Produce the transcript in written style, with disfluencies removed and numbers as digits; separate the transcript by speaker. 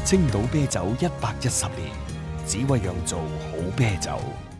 Speaker 1: 青島啤酒110年，只為釀造好啤酒。